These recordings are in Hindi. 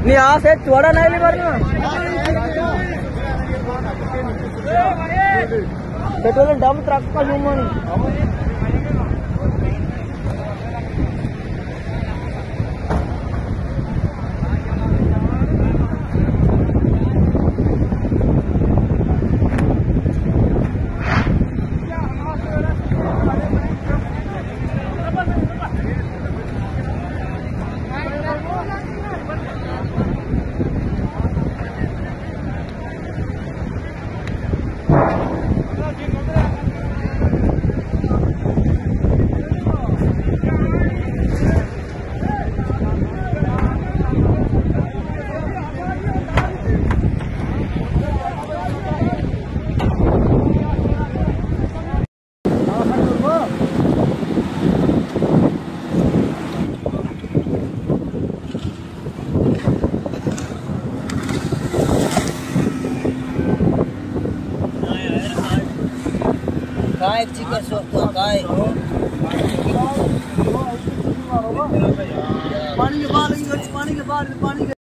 यहाँ से चौड़ा नहीं भरना पेट्रोल डम ट्रक का जुम्मन काय चिकन सोचतो काय पानी के बाद पानी के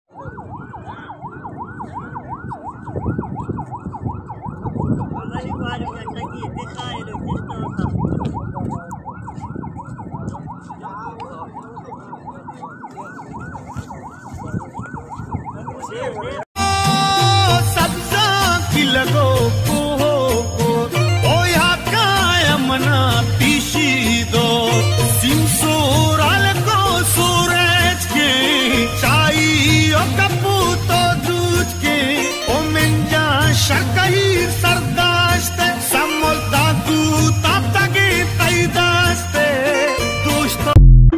सब्जा की लगो Şarkayı sardaşte samolda tu taptage taydaste dosto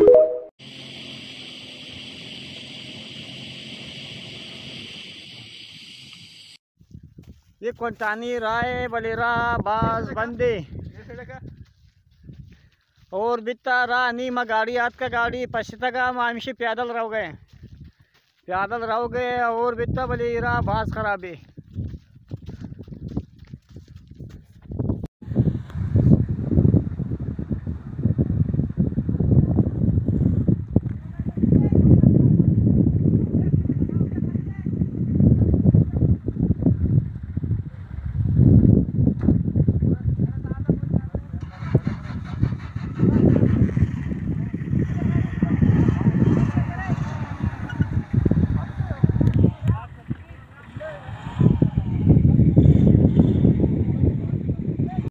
ये कोंटानी राय बलेरा बाज बंदे और बिता रानी मा गाड़ी आज का गाड़ी पश्चिता मामशी पैदल रह गए और बिता बलेरा बाज खराबे